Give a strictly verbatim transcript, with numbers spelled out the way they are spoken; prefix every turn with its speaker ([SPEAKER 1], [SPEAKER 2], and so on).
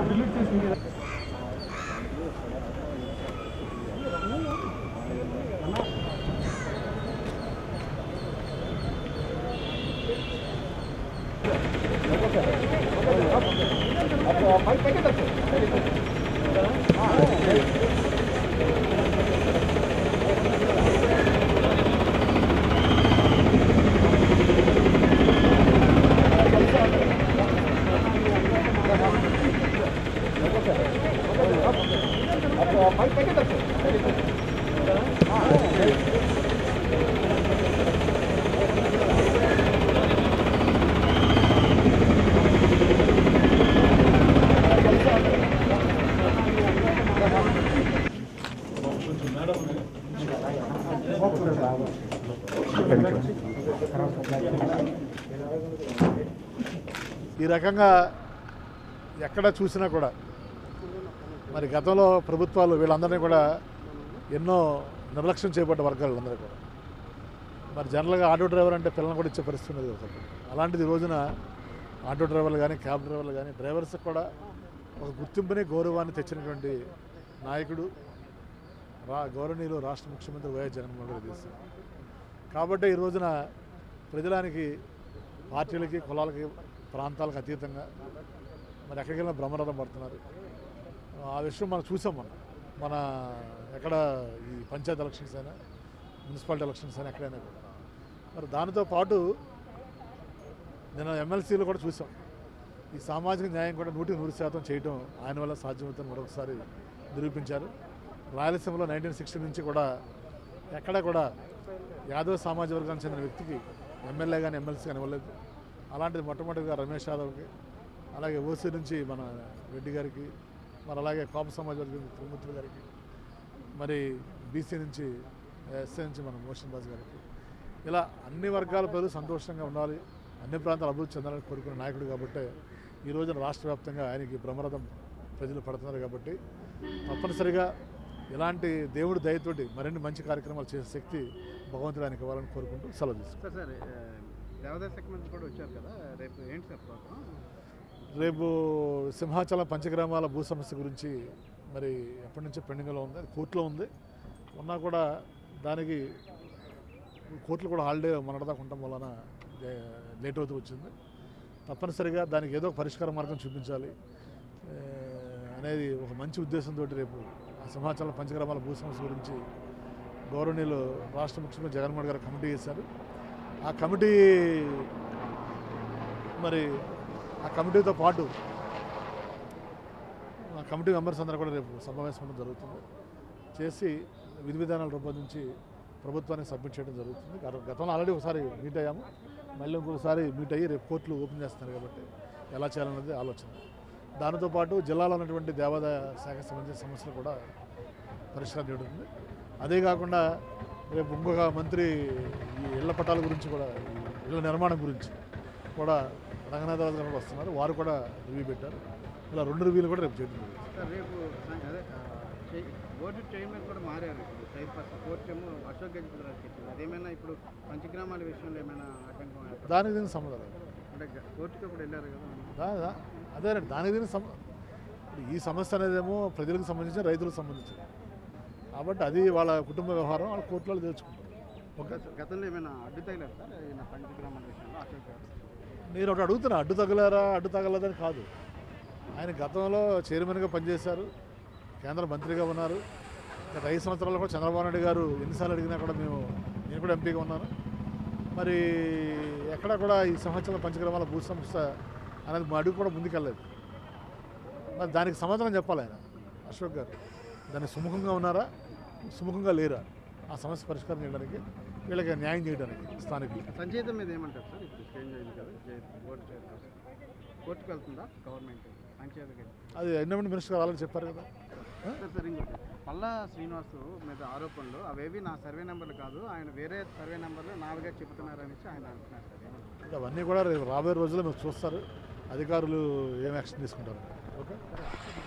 [SPEAKER 1] ఈ రకంగా ఎక్కడ చూసినా కూడా మరి గతంలో ప్రభుత్వాలు వీళ్ళందరినీ కూడా ఎన్నో నిర్లక్ష్యం చేయబడ్డ వర్గాలు అందరూ కూడా మరి జనరల్గా ఆటో డ్రైవర్ అంటే పిల్లలు కూడా ఇచ్చే పరిస్థితి ఉన్నది ఒకప్పుడు. అలాంటిది ఈ రోజున ఆటో డ్రైవర్లు కానీ క్యాబ్ డ్రైవర్లు కానీ డ్రైవర్స్కి కూడా ఒక గుర్తింపుని గౌరవాన్ని తెచ్చినటువంటి నాయకుడు రా గౌరవనీయులు రాష్ట్ర ముఖ్యమంత్రి వైఎస్ జగన్మోహన్ రెడ్డి చేశారు. కాబట్టి ఈ రోజున ప్రజలానికి పార్టీలకి కులాలకి ప్రాంతాలకు అతీతంగా మరి ఎక్కడికి వెళ్ళినా బ్రహ్మరథం పడుతున్నారు. ఆ విషయం మనం చూసాం. మనం మన ఎక్కడ ఈ పంచాయతీ ఎలక్షన్స్ అయినా మున్సిపాలిటీ ఎలక్షన్స్ అయినా ఎక్కడైనా కూడా మరి దానితో పాటు నేను ఎమ్మెల్సీలు కూడా చూసాం. ఈ సామాజిక న్యాయం కూడా నూటికి నూరు శాతం చేయడం ఆయన వల్ల సాధ్యమవుతుందని మరొకసారి నిరూపించారు. రాయలసీమలో నైన్టీన్ సిక్స్టీ నుంచి కూడా ఎక్కడ కూడా యాదవ్ సామాజిక వర్గానికి చెందిన వ్యక్తికి ఎమ్మెల్యే కానీ ఎమ్మెల్సీ కానీ ఇవ్వలేదు. అలాంటిది మొట్టమొదటిగా రమేష్ యాదవ్కి, అలాగే ఓసీ నుంచి మన రెడ్డి గారికి, మరి అలాగే కాపు సమాజ వర్గం త్రిమూర్తులు గారికి, మరి బీసీ నుంచి ఎస్సీ నుంచి మన మోషన్ బాస్ గారికి, ఇలా అన్ని వర్గాల ప్రజలు సంతోషంగా ఉండాలి, అన్ని ప్రాంతాలు అభివృద్ధి చెందాలని కోరుకునే నాయకుడు కాబట్టి ఈ రోజున రాష్ట్ర వ్యాప్తంగా ఆయనకి బ్రహ్మరథం ప్రజలు పడుతున్నారు. కాబట్టి తప్పనిసరిగా ఇలాంటి దేవుడి దయతోటి మరిన్ని మంచి కార్యక్రమాలు చేసే శక్తి భగవంతుడు ఆయనకి ఇవ్వాలని కోరుకుంటూ సెలవు తీసుకుంటారు.
[SPEAKER 2] సార్ దేవాదాయ శాఖ మంత్రి కూడా వచ్చారు కదా, రేపు ఏంటి సార్ ప్రోగ్రాం?
[SPEAKER 1] రేపు సింహాచలం పంచగ్రామాల భూ సమస్య గురించి మరి ఎప్పటి నుంచో పెండింగ్లో ఉంది, అది కోర్టులో ఉంది. ఉన్నా కూడా దానికి కోర్టులు కూడా హాలిడే మొన్నటిదాకా ఉండటం వలన లేట్ అవుతూ వచ్చింది. తప్పనిసరిగా దానికి ఏదో పరిష్కార మార్గం చూపించాలి అనేది ఒక మంచి ఉద్దేశంతో రేపు సింహాచలం పంచగ్రామాల భూ సమస్య గురించి గౌరవనీయులు రాష్ట్ర ముఖ్యమంత్రి జగన్మోహన్ గారు కమిటీ చేశారు. ఆ కమిటీ మరి ఆ కమిటీతో పాటు ఆ కమిటీ మెంబర్స్ అందరూ కూడా రేపు సమావేశం జరుగుతుంది. చేసి విధి విధానాలు రూపొందించి ప్రభుత్వానికి సబ్మిట్ చేయడం జరుగుతుంది. గతంలో ఆల్రెడీ ఒకసారి మీట్ అయ్యాము, మళ్ళీ ఇంకొకసారి మీట్ అయ్యి రేపు కోర్టులు ఓపెన్ చేస్తున్నారు కాబట్టి ఎలా చేయాలన్నది ఆలోచన. దానితో పాటు జిల్లాలో ఉన్నటువంటి దేవాదాయ శాఖ సంబంధించిన సమస్యలు కూడా పరిష్కారం జరుగుతుంది. అదే కాకుండా రేపు ఇంకొక మంత్రి ఈ ఇళ్ల పట్టాల గురించి కూడా, ఇళ్ల నిర్మాణం గురించి కూడా రంగనాథరాజు గారు వస్తున్నారు, వారు కూడా రివ్యూ పెట్టారు. ఇలా రెండు రివ్యూలు కూడా రేపు చేయడం జరుగుతుంది.
[SPEAKER 2] రేపు అదే బోర్డు చైర్మన్ కూడా మారారు. ఇప్పుడు చైర్పర్సన్ కోర్టు ఏమో అశోక్ గజపతిరాజుకి ఇచ్చింది. అదేమైనా ఇప్పుడు పంచగ్రామాల విషయంలో ఏమైనా ఆటంకం?
[SPEAKER 1] దానికి దీనికి సంబంధం
[SPEAKER 2] అంటే కోర్టుకి ఇప్పుడు వెళ్ళారు
[SPEAKER 1] కదా, అదే దానికి దీనికి సంబంధం. ఈ సమస్య అనేదేమో ప్రజలకు సంబంధించి రైతులకు సంబంధించింది కాబట్టి అది వాళ్ళ కుటుంబ వ్యవహారం, వాళ్ళ కోర్టులో తెలుసుకుంటారు.
[SPEAKER 2] ఓకే. గతంలో ఏమైనా అడ్డు తగిలారు సార్ ఈయన పంచగ్రామాల విషయంలో అశోక్ గారు?
[SPEAKER 1] నేను ఒకటి అడుగుతున్నా, అడ్డు తగలారా అడ్డు తగలదని కాదు. ఆయన గతంలో చైర్మన్గా పనిచేశారు, కేంద్ర మంత్రిగా ఉన్నారు. గత ఐదు సంవత్సరాల్లో కూడా చంద్రబాబు నాయుడు గారు ఎన్నిసార్లు అడిగినా కూడా మేము నేను కూడా ఎంపీగా ఉన్నాను. మరి ఎక్కడ కూడా ఈ సంవత్సరం పంచగ్రామాల భూ సంస్థ అనేది మా అడుగు కూడా ముందుకెళ్ళలేదు. మరి దానికి సమాధానం చెప్పాలి ఆయన అశోక్ గారు. దాన్ని సుముఖంగా ఉన్నారా, సుముఖంగా లేరా, ఆ సమస్య పరిష్కారం చేయడానికి, వీళ్ళకి న్యాయం చేయడానికి స్థానికులు.
[SPEAKER 2] సంచేతం మీద ఏమంటారు సార్? ఇప్పుడు చేంజ్ అయింది కదా, కోర్టు కోర్టుకు వెళ్తుందా గవర్నమెంట్ పంచాయతీ?
[SPEAKER 1] అది ఎన్విరాన్మెంట్ మినిస్టర్ ఆల్రెడీ చెప్పారు కదా.
[SPEAKER 2] సార్ ఇంకోటి పల్లా శ్రీనివాస్ మీద ఆరోపణలు అవేవి నా సర్వే నెంబర్లు కాదు, ఆయన వేరే సర్వే నెంబర్లు నాలుగే చెబుతున్నారని ఆయన అంటున్నారు సార్.
[SPEAKER 1] అవన్నీ కూడా రేపు రాబోయే రోజుల్లో మీరు చూస్తారు, అధికారులు ఏం యాక్షన్ తీసుకుంటారు. ఓకే.